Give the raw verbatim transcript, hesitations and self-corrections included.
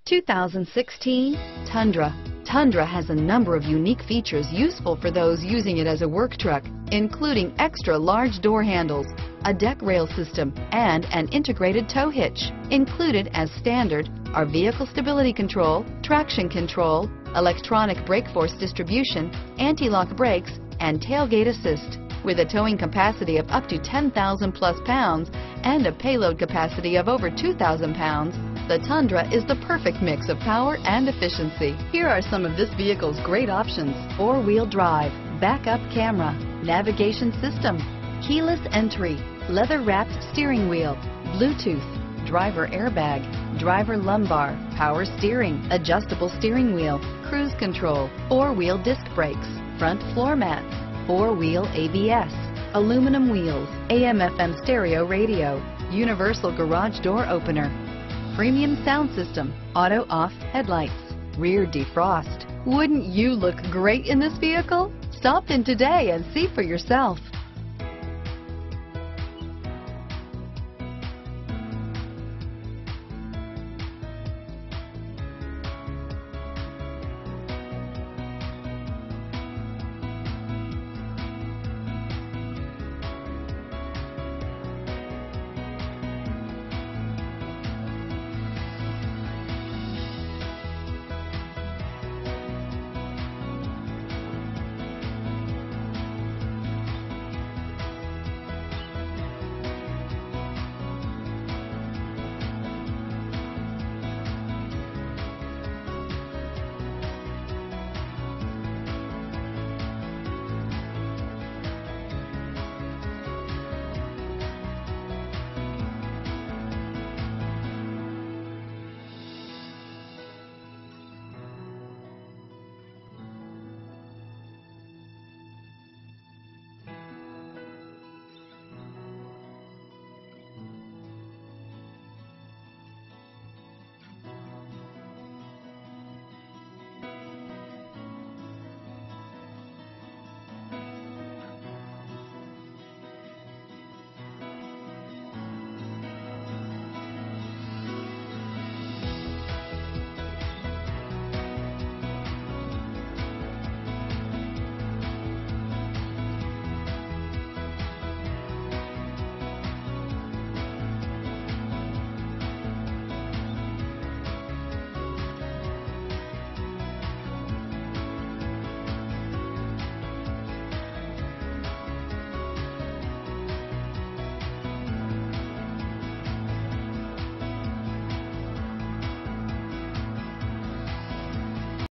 two thousand sixteen Tundra. Tundra has a number of unique features useful for those using it as a work truck, including extra large door handles, a deck rail system, and an integrated tow hitch. Included as standard are vehicle stability control, traction control, electronic brake force distribution, anti-lock brakes, and tailgate assist. With a towing capacity of up to ten thousand plus pounds and a payload capacity of over two thousand pounds, the Tundra is the perfect mix of power and efficiency. Here are some of this vehicle's great options: four-wheel drive, backup camera, navigation system, keyless entry, leather-wrapped steering wheel, Bluetooth, driver airbag, driver lumbar, power steering, adjustable steering wheel, cruise control, four-wheel disc brakes, front floor mats, four-wheel A B S, aluminum wheels, A M F M stereo radio, universal garage door opener, premium sound system, auto-off headlights, rear defrost. Wouldn't you look great in this vehicle? Stop in today and see for yourself.